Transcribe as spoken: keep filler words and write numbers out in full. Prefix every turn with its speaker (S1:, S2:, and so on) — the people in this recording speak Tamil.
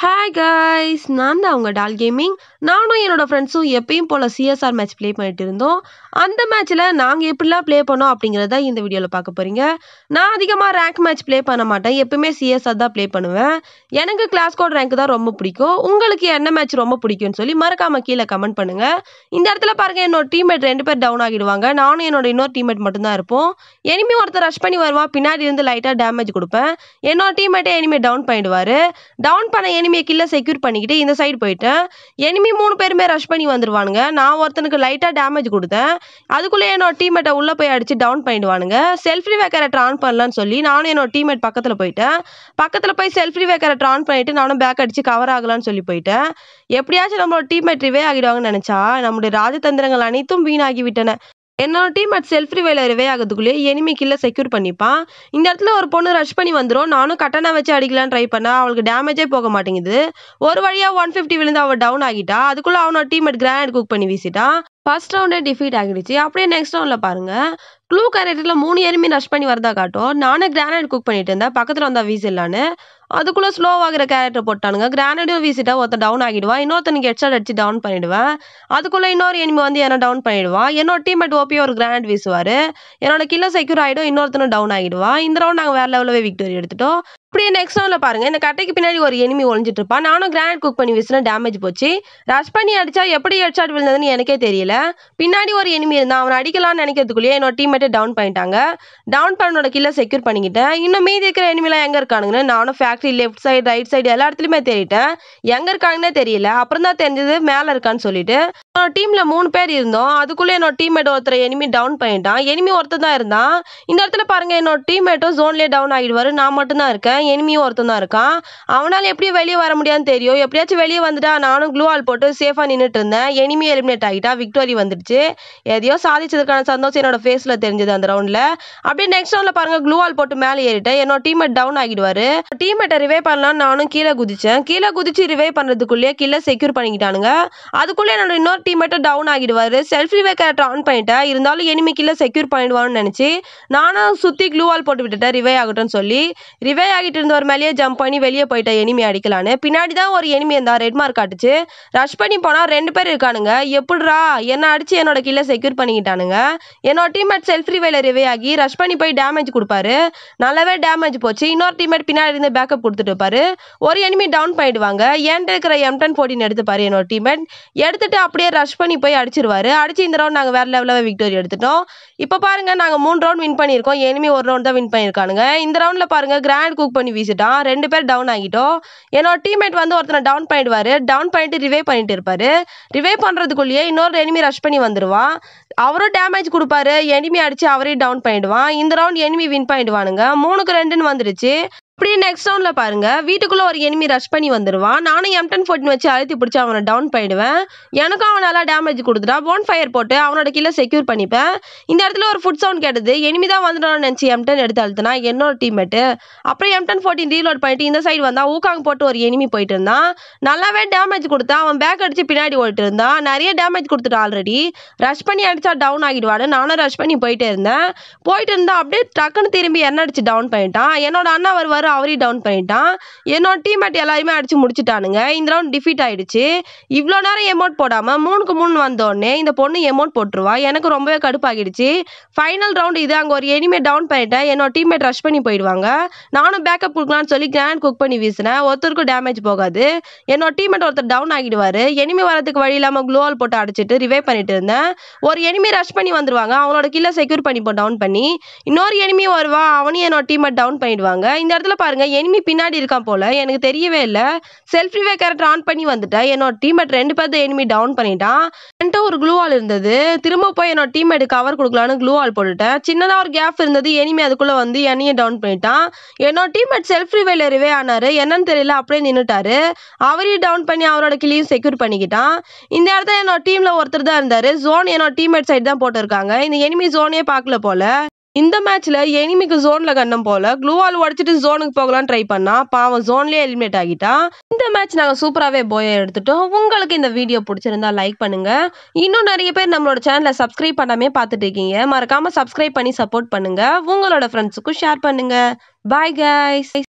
S1: Hi guys, நான் தான் உங்க டால் கேமிங். நானும் என்னோட ஃப்ரெண்ட்ஸும் எப்பயும் போல சிஎஸ்ஆர் மேட்ச் ப்ளே பண்ணிட்டு இருந்தோம். அந்த மேட்ச்ல நாங்க எப்படிலாம் ப்ளே பண்ணோம் அப்படிங்கறத இந்த வீடியோல பார்க்க போறீங்க. நான் அதிகமா ரேங்க் மேட்ச் ப்ளே பண்ண மாட்டேன். எப்பவுமே சிஎஸ்ஆர் தான் ப்ளே பண்ணுவேன். எனக்கு கிளாஸ் கோட் ரேங்க் தான் ரொம்ப பிடிக்கும். உங்களுக்கு என்ன மேட்ச் ரொம்ப பிடிக்கும்னு சொல்லி மறக்காம கீழே கமெண்ட் பண்ணுங்க. இந்த இடத்துல பாருங்க, என்னோட டீம்மேட் ரெண்டு பேர் டவுன் ஆகிடுவாங்க. நானும் என்னோட இன்னொரு டீம்மேட் மட்டும் தான் இருப்போம். எனிமி ஒருத்தர் ரஷ் பண்ணி வருவான். பின்னாடி இருந்து லைட்டா டேமேஜ் கொடுப்பேன். என்னோட டீம்மேட்டே எனிமி டவுன் பண்ணிடுவாரு. டவுன் பண்ண எனிமியை கில்ல செக்யூர் பண்ணிக்கிட்டு இந்த சைடு போயிட்டேன். எனிமி மூணு பேருமே ரஷ் பண்ணி வந்துருவானுங்க. நான் ஒருத்தனுக்கு லைட்டா டேமேஜ் கொடுத்தேன். அதுக்குள்ளே என்னோட டீம்மேட்டை உள்ள போய் அடிச்சு டவுன் பண்ணிடுவானுங்க. செல்ஃப் ரிவேக்கரை ஆன் பண்ணலான்னு சொல்லி நானும் என்னோட டீம்மேட் பக்கத்துல போயிட்டேன். பக்கத்துல போய் செல்ஃப் ரிவேக்கரை ஆன் பண்ணிட்டு நானும் பேக் அடிச்சு கவர் ஆகலான்னு சொல்லி போயிட்டேன். எப்படியாச்சும் நம்மளோட டீம்மேட் ரிவே ஆகிடுவாங்கன்னு நினைச்சா நம்முடைய ராஜதந்திரங்கள் அனைத்தும் வீணாகி விட்டன. என்னோட டீம்மேட் செல்ஃப் ரிவேல ரிவே ஆகிறதுக்குள்ளேயே எனிமி கில்ல செக்யூர் பண்ணிப்பான். இந்த இடத்துல ஒரு பொண்ணு ரஷ் பண்ணி வந்துடும். நானும் கட்டணா வச்சு அடிக்கலான்னு ட்ரை பண்ணா அவளுக்கு டேமேஜே போக மாட்டேங்குது. ஒரு வழியா ஒன் ஃபிஃப்டி விழுந்து அவள் டவுன் ஆகிட்டா. அதுக்குள்ள அவனோட டீம்மேட் கிரானைட் குக் பண்ணி வீசிட்டான். ஃபர்ஸ்ட் ரவுண்டே டிஃபீட் ஆகிடுச்சு. அப்படியே நெக்ஸ்ட் ரவுண்ட்ல பாருங்க, க்ளூ கேரக்டர்ல மூணு எனிமி ரஷ் பண்ணி வரதா காட்டும். நானே கிரானைட் குக் பண்ணிட்டு இருந்தேன். பக்கத்துல வந்தா வீசிடலான்னு. அதுக்குள்ள ஸ்லோ ஆகிற கேரக்டர் போட்டானுங்க. கிரானைடும் வீசிட்டா ஒருத்தன் டவுன் ஆகிடுவான். இன்னொருத்தனுக்கு ஹெட்ஷாட் அடிச்சு டவுன் பண்ணிடுவேன். அதுக்குள்ள இன்னொரு எனிமி வந்து என்ன டவுன் பண்ணிடுவான். என்னோட டீம்மேட் ஓபி ஒரு கிரானைட் வீசுவாரு. என்னோட கில்ல செக்யூர் ஆகிடும். இன்னொருத்தனும் டவுன் ஆகிடுவான். இந்த ரவுண்ட் நாங்கள் வேற லெவலவே விக்டரி எடுத்துட்டோம். அப்படியே நெக்ஸ்ட் ரவுண்ட்ல பாருங்க, இந்த கட்டைக்கு பின்னாடி ஒரு எனிமி ஒளிஞ்சிட்டு இருப்பான். நானும் கிரானைட் குக் பண்ணி வீசினா டேமேஜ் போச்சு. ரஷ் பண்ணி அடிச்சா எப்படி ஹெட்ஷாட் விழுந்ததுன்னு எனக்கே தெரியல. பின்னாடி ஒரு எனிமி இருந்தான். அவனை அடிக்கலாம்னு நினைக்கிறதுக்குள்ளேயே என்னோட டீம்மேட்டை டவுன் பண்ணிட்டாங்க. டவுன் பண்ணோட கில்ல செக்யூர் பண்ணிக்கிட்டேன். இன்னும் மீதி இருக்கிற எனிமிலாம் எங்க இருக்கானுங்கன்னு நானும் factory left side right side எல்லா இடத்துலயுமே தேடிட்டேன். எங்க இருக்காங்கன்னே தெரியல. அப்புறம் தான் தெரிஞ்சது மேல இருக்கான்னு சொல்லிட்டு. டீம்ல மூணு பேர் இருந்தோம். அதுக்குள்ள என்னோட டீம்மேட் ஒருத்தர் எனிமி டவுன் பண்ணிட்டான். எனிமி ஒருத்தர் தான் இருந்தான். இந்த இடத்துல பாருங்க, என்னோட டீம்மேட்டும் ஜோன்லயே டவுன் ஆகிடுவாரு. நான் மட்டும் தான் இருக்கேன். எனிமியும் ஒருத்தன் தான் இருக்கான். அவனால எப்படியும் வெளியே வர முடியாதுன்னு தெரியும். எப்படியாச்சும் வெளியே வந்துட்டா நானும் க்ளூ ஆல் போட்டு சேஃபா நின்றுட்டு இருந்தேன். எனிமி எலிமினேட் ஆகிட்டா. விக்டோரி வந்துடுச்சு. எதையோ சாதிச்சதுக்கான சந்தோஷம் என்னோட ஃபேஸ்ல தெரிஞ்சது அந்த ரவுண்ட்ல. அப்படியே நெக்ஸ்ட் ரவுண்ட்ல பாருங்க, க்ளூ ஆல் போட்டு மேலே ஏறிட்டேன். என்னோட டீம்மேட் டவுன் ஆகிடுவாரு. டீம்மேட்டை ரிவே பண்ணலாம் நானும் கீழே குதிச்சேன். கீழே குதிச்சு ரிவே பண்றதுக்குள்ளேயே கில்ல செக்யூர் பண்ணிக்கிட்டானுங்க. அதுக்குள்ள என்னோட இன்னொரு டீம்மேட்டும் டவுன் ஆகிடுவாரு. செல்ஃப் ரிவே கேரக்டர் ஆன் பண்ணிட்டேன். இருந்தாலும் எனிமி கில்ல செக்யூர் பண்ணிடுவான்னு நினைச்சு நானும் சுத்தி க்ளூ ஆல் போட்டு விட்டுட்டேன் ரிவே ஆகட்டும்னு சொல்லி. ரிவே ஆகிட்டு இருந்தவர் மேலேயே ஜம்ப் பண்ணி வெளியே போயிட்டேன் எனிமி அடிக்கலான்னு. பின்னாடி தான் ஒரு எனிமி இருந்தா. Red mark காட்டுச்சு. ரஷ் பண்ணி போனா ரெண்டு பேர் இருக்கானுங்க. எப்படிரா என்ன அடிச்சு என்னோட கில்ல செக்யூர் பண்ணிக்கிட்டானுங்க. என்னோட டீம்மேட் செல்ஃப் ரிவேல ரிவே ஆகி ரஷ் பண்ணி போய் டேமேஜ் கொடுப்பாரு. நல்லாவே டேமேஜ் போச்சு. இன்னொரு டீம்மேட் பின்னாடி இருந்து பேக்கப் கொடுத்துட்டு இருப்பாரு. ஒரு எனிமி டவுன் பண்ணிடுவாங்க. ஏன்ட்டு இருக்கிற எம் டென் ஃபோர்டீன் எடுத்துப்பாரு என்னோட டீம்மேட். எடுத்துட்டு அப்படியே ரஷ் பண்ணி போய் அடிச்சிருவாரு. அடிச்சு இந்த ரவுண்ட் நாங்க வேற லெவலாவே விக்டோரி எடுத்துட்டோம். இப்ப பாருங்க, நாங்க மூணு ரவுண்ட் வின் பண்ணிருக்கோம். எனிமி ஒரு ரவுண்ட் தான் வின் பண்ணிருக்கானுங்க. இந்த ரவுண்ட்ல பாருங்க, கிரானைட் குக் பண்ணி வீசிட்டான். ரெண்டு பேர் டவுன் ஆகிட்டோம். என்னோட டீம்மேட் வந்து ஒருத்தனை டவுன் பண்ணிடுவாரு. டவுன் பண்ணிட்டு ரிவே பண்ணிட்டு இருப்பாரு. ரிவே பண்றதுக்குள்ளேயே இன்னொரு எனிமி ரஷ் பண்ணி வந்துருவான். அவரும் டேமேஜ் கொடுப்பாரு. எனிமி அடிச்சு அவரையும் டவுன் பண்ணிடுவான். இந்த ரவுண்ட் எனிமி வின் பண்ணிடுவானுங்க. மூணுக்கு ரெண்டுன்னு வந்துருச்சு. அப்படியே நெக்ஸ்ட் ரவுண்ட்ல பாருங்க, வீட்டுக்குள்ள ஒரு எனிமி ரஷ் பண்ணி வந்துருவான். நானும் எம் டென் ஃபோர்டீன் வச்சு அழுத்தி பிடிச்சி அவனை டவுன் பண்ணிடுவேன். எனக்கும் அவன் நல்லா டேமேஜ் கொடுத்துட்டா. போன் ஃபயர் போட்டு அவனோட கில்ல செக்யூர் பண்ணிப்பேன். இந்த இடத்துல ஒரு ஃபுட் சவுண்ட் கேட்டது. எனிமி தான் வந்துடும் நினைச்சு எம் டென் எடுத்து அழுத்தினா என்னோட டீம்மேட்டு. அப்புறம் எம் டென் ஃபோர்டீன் ரீலோட் பண்ணிட்டு இந்த சைடு வந்தா ஊக்காங் போட்டு ஒரு எனிமி போயிட்டு இருந்தான். நல்லாவே டேமேஜ் கொடுத்தான். அவன் பேக் அடிச்சு பின்னாடி ஓடிட்டு இருந்தான். நிறைய டேமேஜ் கொடுத்துட்டான் ஆல்ரெடி. ரஷ் பண்ணி அடிச்சா டவுன் ஆகிடுவாடு. நானும் ரஷ் பண்ணி போயிட்டே இருந்தேன். போயிட்டு இருந்தா அப்படியே டக்குன்னு திரும்பி என்ன அடிச்சு டவுன் பண்ணிட்டான். என்னோட அண்ணா வருவாரு, அவரையும் டவுன் பண்ணிட்டான். என்னோட டீம்மேட் எல்லாருமே அடிச்சு முடிச்சுட்டானுங்க. இந்த ரவுண்ட் டிஃபீட் ஆயிடுச்சு. இவ்வளோ நேரம் எமௌண்ட் போடாம மூணுக்கு மூணு வந்தோடனே இந்த பொண்ணு எமௌண்ட் போட்டுருவா. எனக்கு ரொம்பவே கடுப்பாகிடுச்சு. ஃபைனல் ரவுண்ட் இது. அங்கே ஒரு எனிமே டவுன் பண்ணிட்டேன். என்னோட டீம்மேட் ரஷ் பண்ணி போயிடுவாங்க. நானும் பேக்கப் கொடுக்கலான்னு சொல்லி கிரானைட் குக் பண்ணி வீசினேன். ஒருத்தருக்கும் டேமேஜ் போகாது. என்னோட டீம்மேட் ஒருத்தர் டவுன் ஆகிடுவாரு. எனிமி வரதுக்கு வழி இல்லாம க்ளூ ஆல் போட்டு அடிச்சுட்டு ரிவே பண்ணிட்டு இருந்தேன். ஒரு எனிமி ரஷ் பண்ணி வந்துருவாங்க. அவங்களோட கில்ல செக்யூர் பண்ணிப்போம் டவுன் பண்ணி. இன்னொரு எனிமி வருவா. அவனையும் என்னோட டீம்மேட் டவுன் பண்ணிடுவாங்க. இந்த இடத்துல பாருங்க, எனிமி பின்னாடி இருக்கான் போல. எனக்கு தெரியவே இல்ல. செல்ஃப் ரிவே கேரக்டர் ஆன் பண்ணி வந்துட்டேன். என்னோட டீம்மேட் ரெண்டு பேர் எனிமி டவுன் பண்ணிட்டான். என்கிட்ட ஒரு க்ளூ ஆல் இருந்தது. திரும்ப போய் என்னோட டீம்மேட் கவர் கொடுக்கலான்னு க்ளூ ஆல் போட்டுட்டேன். சின்னதா ஒரு கேப் இருந்தது. எனிமி அதுக்குள்ள வந்து என்னையும் டவுன் பண்ணிட்டான். என்னோட டீம்மேட் செல்ஃப் ரிவேல ரிவே ஆனாரு. என்னன்னு தெரியல, அப்படியே நின்னுட்டாரு. அவரையும் டவுன் பண்ணி அவரோட கில்லையும் செக்யூர் பண்ணிக்கிட்டான். இந்த இடத்துல என்னோட டீம்ல ஒருத்தர் தான் இருந்தாரு. ஜோன் என்னோட டீம்மேட் சைடு தான் போட்டிருக்காங்க. இந்த எனிமி ஜோனே பார்க்கல போல. இந்த மேட்ச்ல எனிமிக்கு ஜோன்ல கண்ணம் போல. க்ளூ ஆல் உடைச்சிட்டு ஜோனுக்கு போகலான்னு ட்ரை பண்ணா. பாவம் ஜோன்லயே எலிமினேட் ஆகிட்டான். இந்த மேட்ச் நாங்க சூப்பராகவே போய எடுத்துட்டோம். உங்களுக்கு இந்த வீடியோ பிடிச்சிருந்தா லைக் பண்ணுங்க. இன்னும் நிறைய பேர் நம்மளோட சேனலை சப்ஸ்கிரைப் பண்ணாமே பார்த்துட்டு இருக்கீங்க. மறக்காம சப்ஸ்கிரைப் பண்ணி சப்போர்ட் பண்ணுங்க. உங்களோட ஃப்ரெண்ட்ஸுக்கும் ஷேர் பண்ணுங்க. Bye guys.